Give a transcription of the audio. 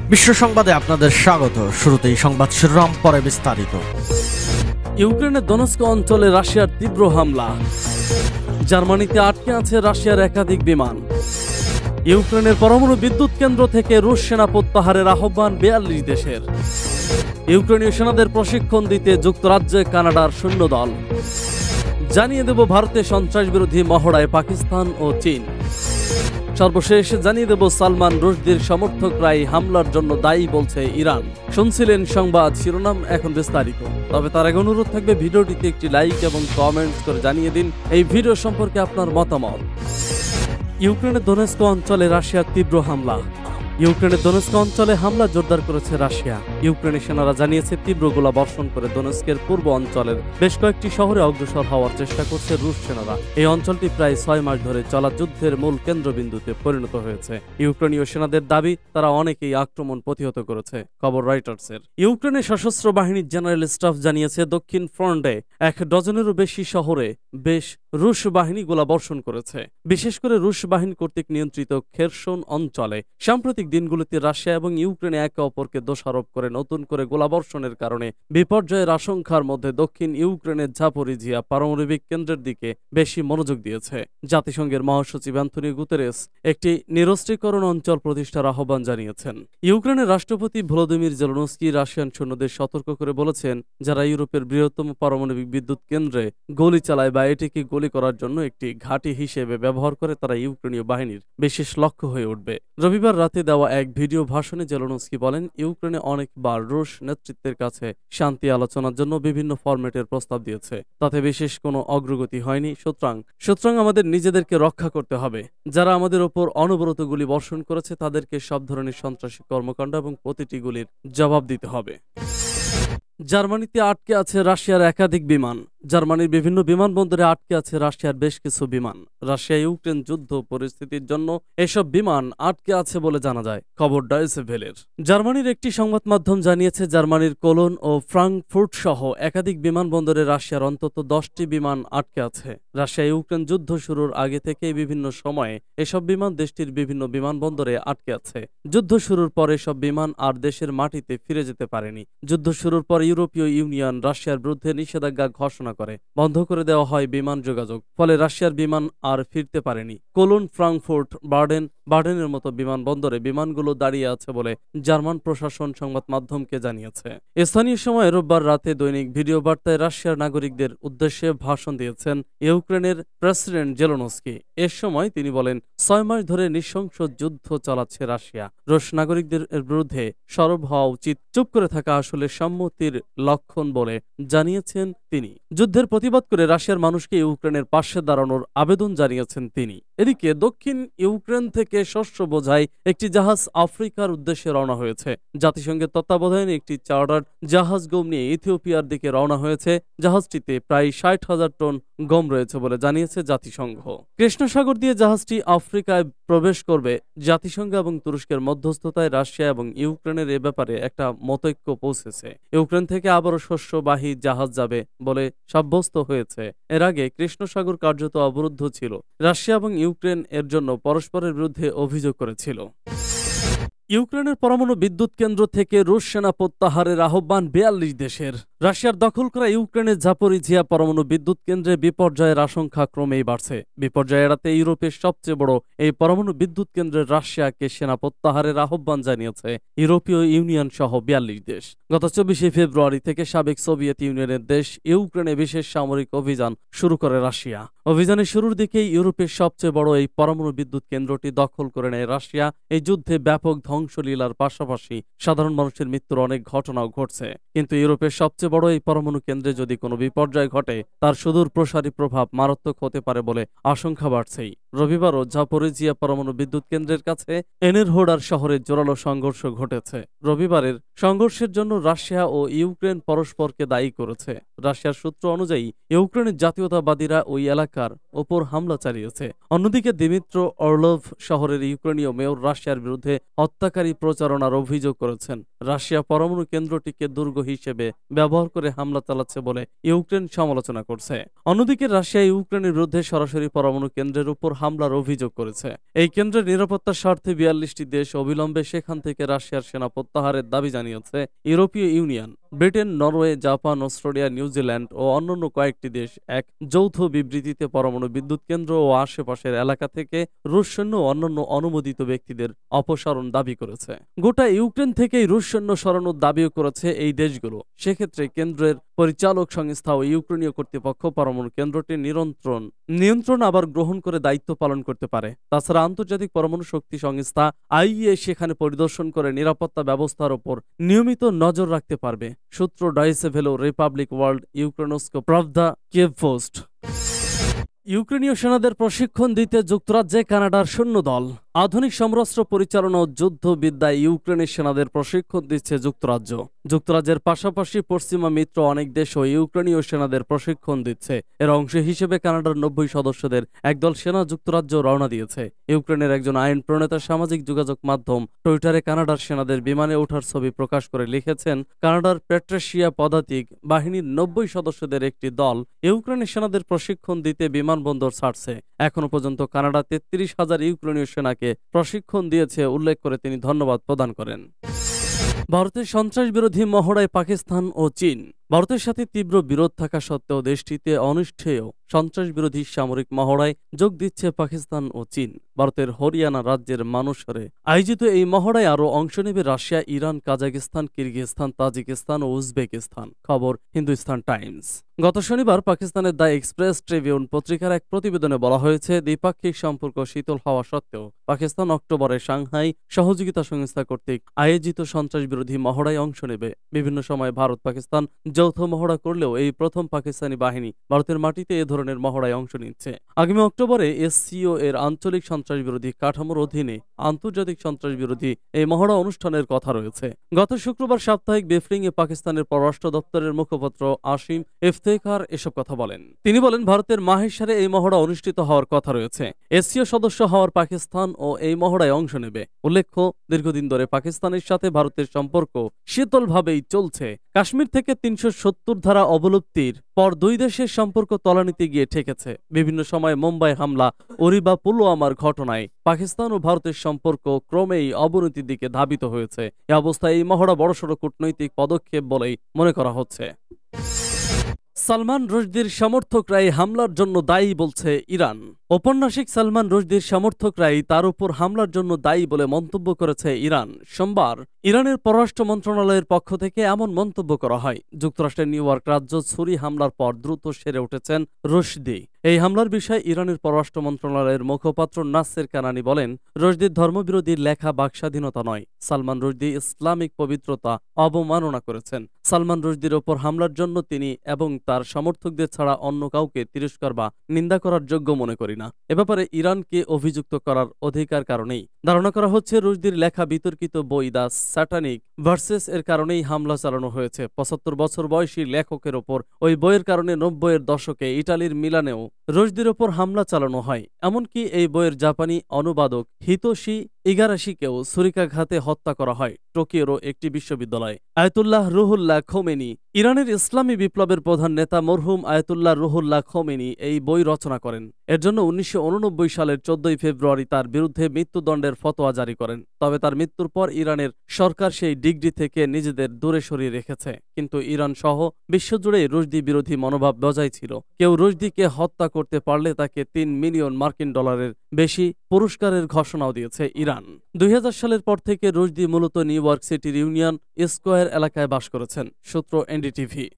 বিশ্ব সংবাদে আপনাদের স্বাগত। শুরুতেই সংবাদ শিরোনাম, পরে বিস্তারিত। ইউক্রেনের দোনেৎস্ক অঞ্চলে রাশিয়ার তীব্র হামলা। জার্মানিতে আটকে আছে রাশিয়ার একাধিক বিমান। ইউক্রেনের পরমাণু বিদ্যুৎ কেন্দ্র থেকে রুশ সেনা প্রত্যাহারের আহ্বান 42 দেশের। ইউক্রেনীয় সেনাদের প্রশিক্ষণ দিতে যুক্তরাজ্যে কানাডার সৈন্যদল। জানিয়ে দেব ভারতে সন্ত্রাস বিরোধী মহড়ায় পাকিস্তান ও চীন। সর্বশেষ জানিয়ে দেব সালমান রুশদির সমর্থকরাই হামলার জন্য দায়ী বলছে ইরান। শুনছিলেন সংবাদ শিরোনাম, এখন বিস্তারিত। তবে তার আগে অনুরোধ থাকবে ভিডিওটিতে একটি লাইক এবং কমেন্টস করে জানিয়ে দিন এই ভিডিও সম্পর্কে আপনার মতামত। ইউক্রেনের দোনেৎস্ক অঞ্চলে রাশিয়ার তীব্র হামলা। ইউক্রেনের দোনেৎস্ক অঞ্চলে হামলা জোরদার করেছে রাশিয়া। ইউক্রেনের সেনারা জানিয়েছে তীব্র গোলা বর্ষণ করে দোনেৎস্কের পূর্ব অঞ্চলের বেশ কয়েকটি শহরে অগ্রসর হওয়ার চেষ্টা করছে রুশ সেনারা। এই অঞ্চলটি প্রায় 6 মাস ধরে চলা যুদ্ধের মূল কেন্দ্রবিন্দুতে পরিণত হয়েছে। ইউক্রেনীয় সেনাদের দাবি তারা অনেকেই আক্রমণ প্রতিহত করেছে। খবর রয়টার্সের। ইউক্রেনের সশস্ত্র বাহিনীর জেনারেল স্টাফ জানিয়েছে দক্ষিণ ফ্রন্টে 1 ডজনেরও বেশি শহরে বেশ রুশ বাহিনী গোলা বর্ষণ করেছে, বিশেষ করে রুশ বাহিনী কর্তৃক নিয়ন্ত্রিত খেরসন অঞ্চলে। সাম্প্রতিক দিনগুলোতে রাশিয়া এবং ইউক্রেনে একে অপরকে দোষারোপ করে নতুন করে গোলাবর্ষণের কারণে বিপর্যয়ের আশঙ্কার মধ্যে দক্ষিণ ইউক্রেনের জাপোরিজিয়া পারমাণবিক কেন্দ্রের দিকে বেশি মনোযোগ দিয়েছে। জাতিসংঘের মহাসচিব অ্যান্তোনিও গুতেরেস একটি নিরস্ত্রীকরণ অঞ্চল প্রতিষ্ঠার আহ্বান জানিয়েছেন। ইউক্রেনের রাষ্ট্রপতি ভলোদিমির জেলেনস্কি রাশিয়ান সৈন্যদের সতর্ক করে বলেছেন, যারা ইউরোপের বৃহত্তম পারমাণবিক বিদ্যুৎ কেন্দ্রে গুলি চালায় বা এটিকে গুলি করার জন্য একটি ঘাঁটি হিসেবে ব্যবহার করে তারা ইউক্রেনীয় বাহিনীর বিশেষ লক্ষ্য হয়ে উঠবে। রবিবার রাতে দেওয়া এক ভিডিও ভাষণে জেলেনস্কি বলেন, ইউক্রেনে অনেকবার রুশ নেতৃত্বের কাছে শান্তি আলোচনার জন্য বিভিন্ন ফরম্যাটের প্রস্তাব দিয়েছে, তাতে বিশেষ কোনো অগ্রগতি হয়নি। সুতরাং আমাদের নিজেদেরকে রক্ষা করতে হবে। যারা আমাদের ওপর অনবরত গুলি বর্ষণ করেছে তাদেরকে সব ধরনের সন্ত্রাসী কর্মকাণ্ড এবং প্রতিটি গুলির জবাব দিতে হবে। জার্মানিতে আটকে আছে রাশিয়ার একাধিক বিমান। জার্মানির বিভিন্ন বিমানবন্দরে আটকে আছে রাশিয়ার বেশ কিছু বিমান। রাশিয়া ইউক্রেন যুদ্ধ পরিস্থিতির জন্য এসব বিমান আটকে আছে বলে জানা যায়। খবর ডয়েচে ভেলের। জার্মানির একটি সংবাদ মাধ্যম জানিয়েছে, জার্মানির কোলন ও ফ্রাঙ্কফুর্ট সহ একাধিক বিমানবন্দরে রাশিয়ার অন্তত 10টি বিমান আটকে আছে। রাশিয়া ইউক্রেন যুদ্ধ শুরুর আগে থেকেই বিভিন্ন সময়ে এসব বিমান দেশটির বিভিন্ন বিমানবন্দরে আটকে আছে। যুদ্ধ শুরুর পর এসব বিমান আর দেশের মাটিতে ফিরে যেতে পারেনি। যুদ্ধ শুরুর পর ইউরোপীয় ইউনিয়ন রাশিয়ার বিরুদ্ধে নিষেধাজ্ঞা ঘোষণা করে বন্ধ করে দেওয়া হয় বিমান যোগাযোগ। ফলে রাশিয়ার বিমান আর ফিরতে পারেনি। কোলন, ফ্রাঙ্কফুর্ট, বার্ডেনের মতো বিমানবন্দরে বিমানগুলো দাঁড়িয়ে আছে বলে জার্মান প্রশাসন সংবাদ মাধ্যমকে জানিয়েছে। স্থানীয় সময় রোববার রাতে দৈনিক ভিডিও বার্তায় রাশিয়ার নাগরিকদের উদ্দেশ্যে ভাষণ দিয়েছেন ইউক্রেনের প্রেসিডেন্ট জেলেনস্কি। এর সময় তিনি বলেন, 6 মাস ধরে নৃশংস যুদ্ধ চালাচ্ছে রাশিয়া। রুশ নাগরিকদের বিরুদ্ধে সরব হওয়া উচিত। চুপ করে থাকা আসলে সম্মতির লক্ষণ বলে জানিয়েছেন তিনি। যুদ্ধের প্রতিবাদ করে রাশিয়ার মানুষকে ইউক্রেনের পাশে দাঁড়ানোর আবেদন জানিয়েছেন তিনি। এদিকে দক্ষিণ ইউক্রেন থেকে শস্য বোঝাই একটি জাহাজ আফ্রিকার উদ্দেশ্যে রওনা হয়েছে। জাতিসংঘের তত্ত্বাবধানে একটি চার্টার জাহাজ গম নিয়ে ইথিওপিয়ার দিকে রওনা হয়েছে। জাহাজটিতে প্রায় 60,000 টন গম রয়েছে বলে জানিয়েছে জাতিসংঘ। কৃষ্ণ সাগর দিয়ে জাহাজটি আফ্রিকায় প্রবেশ করবে। জাতিসংঘ এবং তুরস্কের মধ্যস্থতায় রাশিয়া এবং ইউক্রেনের এ ব্যাপারে একটা মতৈক্য পৌঁছেছে। ইউক্রেন থেকে আবারও শস্যবাহী জাহাজ যাবে বলে সাব্যস্ত হয়েছে। এর আগে কৃষ্ণ সাগর কার্যত অবরুদ্ধ ছিল। রাশিয়া এবং ইউক্রেন এর জন্য পরস্পরের বিরুদ্ধে অভিযোগ করেছিল। ইউক্রেনের পরমাণু বিদ্যুৎ কেন্দ্র থেকে রুশ সেনা প্রত্যাহারের আহ্বান 42 দেশের। রাশিয়ার দখল করা ইউক্রেনের জাপোরিজিয়া পরমাণু বিদ্যুৎ কেন্দ্রে বিপর্যয়ের আশঙ্কা ক্রমেই বাড়ছে। বিপর্যয় এড়াতে ইউরোপের সবচেয়ে বড় এই পরমাণু বিদ্যুৎ কেন্দ্রের রাশিয়াকে সেনা প্রত্যাহারের আহ্বান জানিয়েছে ইউরোপীয় ইউনিয়ন সহ 42 দেশ। গত 24 ফেব্রুয়ারি থেকে সাবেক সোভিয়েত ইউনিয়নের দেশ ইউক্রেনে বিশেষ সামরিক অভিযান শুরু করে রাশিয়া। অভিযানের শুরুর দিকেই ইউরোপের সবচেয়ে বড় এই পরমাণু বিদ্যুৎ কেন্দ্রটি দখল করে নেয় রাশিয়া। এই যুদ্ধে ব্যাপক ধ্বংসলীলার পাশাপাশি সাধারণ মানুষের মৃত্যুর অনেক ঘটনাও ঘটছে। কিন্তু ইউরোপের সবচেয়ে বড় এই পরমাণু কেন্দ্রে যদি কোনো বিপর্যয় ঘটে তার সুদূর প্রসারী প্রভাব মারাত্মক হতে পারে বলে আশঙ্কা বাড়ছেই। রবিবারও জাপোরিজিয়া পরমাণু বিদ্যুৎ কেন্দ্রের কাছে এনেরহোডার শহরে জোরালো সংঘর্ষ ঘটেছে। রবিবারের সংঘর্ষের জন্য রাশিয়া ও ইউক্রেন পরস্পরকে দায়ী করেছে। রাশিয়ার সূত্র অনুযায়ী ইউক্রেনের জাতীয়তাবাদীরা ওই এলাকার ওপর হামলা চালিয়েছে। অন্যদিকে দিমিত্র অর্লভ শহরের ইউক্রেনীয় মেয়র রাশিয়ার বিরুদ্ধে হত্যাকারী প্রচারণার অভিযোগ করেছেন। রাশিয়া পরমাণু কেন্দ্রটিকে দুর্গ হিসেবে ব্যবহার করে হামলা চালাচ্ছে বলে ইউক্রেন সমালোচনা করছে। অন্যদিকে রাশিয়া ইউক্রেনের বিরুদ্ধে সরাসরি পরমাণু কেন্দ্রের উপর হামলার অভিযোগ করেছে। এই কেন্দ্রের নিরাপত্তার স্বার্থে 42টি দেশ অবিলম্বে সেখান থেকে রাশিয়ার সেনা প্রত্যাহারের দাবি জানিয়েছে ইউরোপীয় union, Britain, Norway, Japan, Australia, New Zealand ও অন্যান্য কয়েকটি দেশ এক যৌথ বিবৃতিতে পরমাণু বিদ্যুৎ কেন্দ্র ও আশেপাশের এলাকা থেকে রুশ সৈন্য ও অন্যান্য অনুমোদিত ব্যক্তিদের অপসারণ দাবি করেছে। গোটা ইউক্রেন থেকেই রুশ সৈন্য সরানোর দাবিও করেছে এই দেশগুলো। সেক্ষেত্রে কেন্দ্রের পরিচালক সংস্থা ও ইউক্রেনীয় কর্তৃপক্ষ পরমাণু কেন্দ্রটি নিয়ন্ত্রণ আবার গ্রহণ করে দায়িত্ব পালন করতে পারে। তাছাড়া আন্তর্জাতিক পরমাণু শক্তি সংস্থা আইইএ সেখানে পরিদর্শন করে নিরাপত্তা ব্যবস্থার উপর নিয়মিত নজর রাখতে পারবে। সূত্র Deutsche Welle, Republic World, Ukrainska Pravda, Kyiv Post. ইউক্রেনীয় সেনাদের প্রশিক্ষণ দিতে যুক্তরাজ্যে কানাডার সৈন্যদল। আধুনিক সমরাস্ত্র পরিচালনা ও যুদ্ধবিদ্যায় ইউক্রেনের সেনাদের প্রশিক্ষণ দিচ্ছে যুক্তরাজ্য। যুক্তরাজ্যের পাশাপাশি পশ্চিমা মিত্র অনেক দেশও ইউক্রেনীয় সেনাদের প্রশিক্ষণ দিচ্ছে। এর অংশ হিসেবে কানাডার 90 সদস্যদের একদল সেনা যুক্তরাজ্য রওনা দিয়েছে। ইউক্রেনের একজন আইন প্রণেতা সামাজিক যোগাযোগ মাধ্যম টুইটারে কানাডার সেনাদের বিমানে ওঠার ছবি প্রকাশ করে লিখেছেন, কানাডার প্যাট্রিশিয়া পদাতিক বাহিনীর 90 সদস্যদের একটি দল ইউক্রেনের সেনাদের প্রশিক্ষণ দিতে বিমানবন্দর ছাড়ছে। এখনো পর্যন্ত কানাডা 33,000 ইউক্রেনীয় সেনাকে প্রশিক্ষণ দিয়েছে উল্লেখ করে তিনি ধন্যবাদ প্রদান করেন। ভারতের সন্ত্রাস বিরোধী মহড়ায় পাকিস্তান ও চীন। ভারতের সাথে তীব্র বিরোধ থাকা সত্ত্বেও দেশটিতে অনিষ্ঠেয় সন্ত্রাস বিরোধী সামরিক মহড়ায় যোগ দিচ্ছে পাকিস্তান ও চীন। ভারতের হরিয়ানা রাজ্যের মানুষরে আয়োজিত এই মহড়ায় আরও অংশ নেবে Russia, Iran, Kazakhstan, Kyrgyzstan, Tajikistan ও উজবেকিস্তান। খবর হিন্দুস্তান টাইমস। গত শনিবার পাকিস্তানের দ্য এক্সপ্রেস ট্রিবিউন পত্রিকার এক প্রতিবেদনে বলা হয়েছে, দ্বিপাক্ষিক সম্পর্ক শীতল হওয়া সত্ত্বেও পাকিস্তান অক্টোবরে সাংহাই সহযোগিতা সংস্থা কর্তৃক আয়োজিত সন্ত্রাস বিরোধী মহড়ায় অংশ নেবে। বিভিন্ন সময় ভারত পাকিস্তান যৌথ মহড়া করলেও এই প্রথম পাকিস্তানি বাহিনী ভারতের মাটিতে এ ধরনের মহড়ায় অংশ নিচ্ছে। আগামী অক্টোবরে এসসিও এর আঞ্চলিক সন্ত্রাস বিরোধী কাঠামোর অধীনে আন্তর্জাতিক সন্ত্রাস বিরোধী এই মহড়া অনুষ্ঠানের কথা রয়েছে। গত শুক্রবার সাপ্তাহিক ব্রিফিংয়ে পাকিস্তানের পররাষ্ট্র দপ্তরের মুখপাত্র আসিম ইফতেখার এসব কথা বলেন। তিনি বলেন, ভারতের মাহেশারে এই মহড়া অনুষ্ঠিত হওয়ার কথা রয়েছে। এসসিও সদস্য হওয়ার পাকিস্তান ও এই মহড়ায় অংশ নেবে। উল্লেখ্য, দীর্ঘদিন ধরে পাকিস্তানের সাথে ভারতের সম্পর্ক শীতলভাবেই চলছে। কাশ্মীর থেকে 370 ধারা অবলুপ্তির পর দুই দেশের সম্পর্ক তলানিতে গিয়ে ঠেকেছে। বিভিন্ন সময় মুম্বাই হামলা, উরি বা পুলওয়ামার ঘটনায় পাকিস্তান ও ভারতের সম্পর্ক ক্রমেই অবনতির দিকে ধাবিত হয়েছে। এ অবস্থায় এই মহড়া বড়সড় কূটনৈতিক পদক্ষেপ বলেই মনে করা হচ্ছে। সালমান রুশদির সমর্থকরাই হামলার জন্য দায়ী বলছে ইরান। ঔপন্যাসিক সালমান রুশদির সমর্থকরাই তার উপর হামলার জন্য দায়ী বলে মন্তব্য করেছে ইরান। সোমবার ইরানের পররাষ্ট্র মন্ত্রণালয়ের পক্ষ থেকে এমন মন্তব্য করা হয়। যুক্তরাষ্ট্রের নিউ ইয়র্ক রাজ্য ছুরি হামলার পর দ্রুত সেরে উঠেছেন রুশদি। এই হামলার বিষয়ে ইরানের পররাষ্ট্র মন্ত্রণালয়ের মুখপাত্র নাসের কানানি বলেন, রুশদির ধর্মবিরোধী লেখা বাকস্বাধীনতা নয়। সালমান রুশদি ইসলামিক পবিত্রতা অবমাননা করেছেন। সালমান রুশদির ওপর হামলার জন্য তিনি এবং তার সমর্থকদের ছাড়া অন্য কাউকে তিরস্কার বা নিন্দা করার যোগ্য মনে করি না। এ ব্যাপারে ইরানকে অভিযুক্ত করার অধিকার কারণেই ধারণা করা হচ্ছে রুশদির লেখা বিতর্কিত বই দ্য স্যাটানিক ভার্সেস এর কারণেই হামলা চালানো হয়েছে। 75 বছর বয়সী লেখকের ওপর ওই বইয়ের কারণে 90-এর দশকে ইটালির মিলানেও রুশদির ওপর হামলা চালানো হয়। এমনকি এই বইয়ের জাপানি অনুবাদক হিতোশি ইগারাশিকেও ছুরিকাঘাতে হত্যা করা হয় টোকিওর একটি বিশ্ববিদ্যালয়ে। আয়াতুল্লাহ রুহুল্লাহ খোমেনি, ইরানের ইসলামী বিপ্লবের প্রধান নেতা মরহুম আয়াতুল্লাহ রুহুল্লাহ খোমেনি এই বই রচনা করেন। এর জন্য 1989 সালের 14 ফেব্রুয়ারি তার বিরুদ্ধে মৃত্যুদণ্ডের ফতোয়া জারি করেন। তবে তার মৃত্যুর পর ইরানের সরকার সেই ডিগ্রি থেকে নিজেদের দূরে সরিয়ে রেখেছে। কিন্তু ইরান সহ বিশ্বজুড়ে রুশদি বিরোধী মনোভাব বজায় ছিল। কেউ রুশদিকে হত্যা করতে পারলে তাকে $3 মিলিয়ন বেশি পুরস্কারের ঘোষণাও দিয়েছে ইরান। 2000 সালের পর থেকে রুশদি মূলত নিউ ইয়র্ক সিটির ইউনিয়ন স্কোয়ার এলাকায় বাস করেছেন। সূত্র এনডিটিভি।